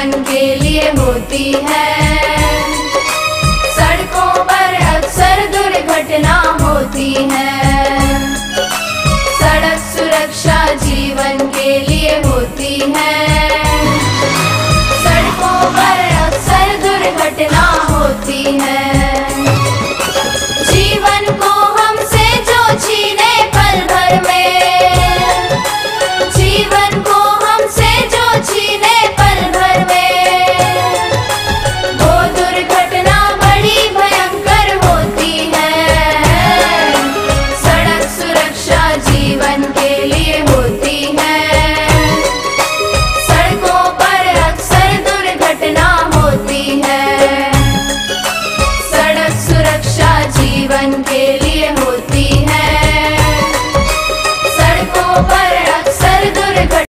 जीवन के लिए होती है। सड़कों पर अक्सर दुर्घटना होती है। सड़क सुरक्षा जीवन के लिए होती है। सड़कों पर अक्सर दुर्घटना होती है।